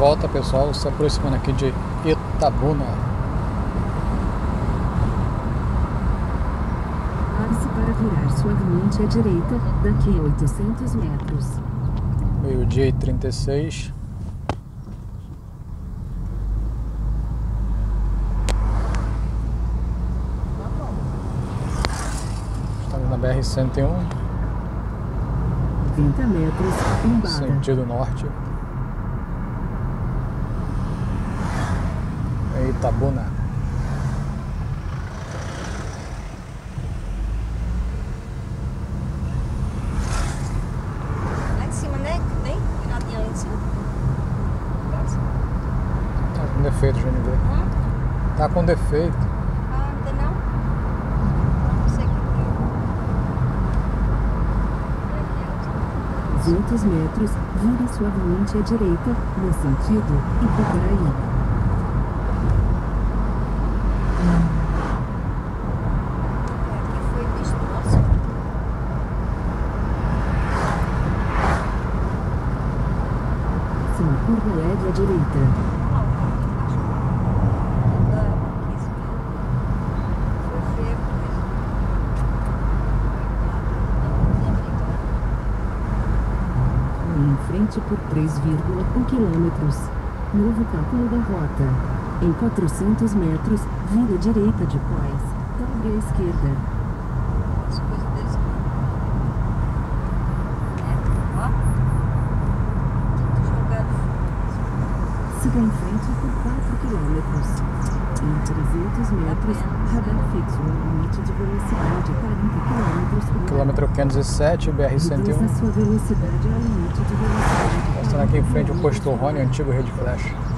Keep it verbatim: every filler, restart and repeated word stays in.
volta, pessoal, se aproximando aqui de Itabuna. Prepare-se para virar suavemente à direita daqui a oitocentos metros. Meio-dia e trinta e seis. Estamos na B R cento e um. trinta metros, Umbada. Sentido norte. É Itabuna. Lá em cima, né? Tem viradinha lá em cima. Tá com defeito, Júnior. Hã? Tá com defeito. Ah, não tem não? Não sei o que duzentos metros, vire suavemente à direita, no sentido Ipacaraí. Aqui foi bicho nosso. Próxima curva leve à direita. Em frente por três vírgula um quilômetros. Novo cálculo da rota. Em quatrocentos metros, vira à direita depois. Dobre à esquerda. As coisas deles. É, ó. Tudo jogado. Siga em frente por quatro quilômetros. Em trezentos metros, radar fixo no limite de velocidade quarenta quilômetros por hora. Quilômetro quinhentos e sete, B R cento e um. Reduza sua velocidade ao limite de velocidade. Passando aqui em frente o posto Rony, antigo Rede Flash.